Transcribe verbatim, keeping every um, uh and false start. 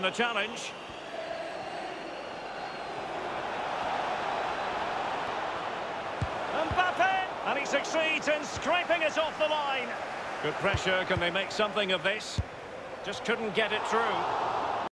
a challenge. Mbappe! And he succeeds in scraping it off the line. Good pressure. Can they make something of this? Just couldn't get it through.